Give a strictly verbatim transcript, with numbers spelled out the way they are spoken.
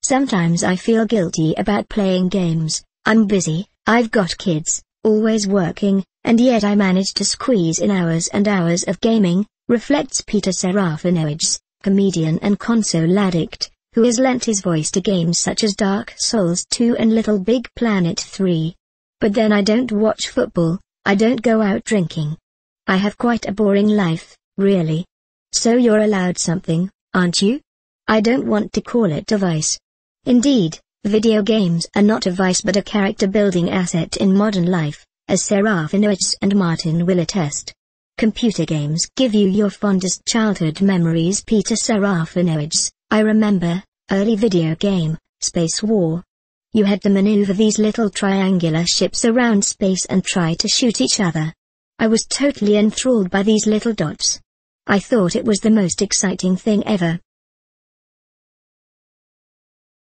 Sometimes I feel guilty about playing games. I'm busy, I've got kids, always working, and yet I manage to squeeze in hours and hours of gaming, reflects Peter Serafinowicz, comedian and console addict, who has lent his voice to games such as Dark Souls two and Little Big Planet three. But then I don't watch football, I don't go out drinking. I have quite a boring life, really. So you're allowed something, aren't you? I don't want to call it a vice. Indeed, video games are not a vice but a character-building asset in modern life, as Serafinowicz and Martin will attest. Computer games give you your fondest childhood memories. Peter Serafinowicz, I remember, early video game, Space War. You had to maneuver these little triangular ships around space and try to shoot each other. I was totally enthralled by these little dots. I thought it was the most exciting thing ever.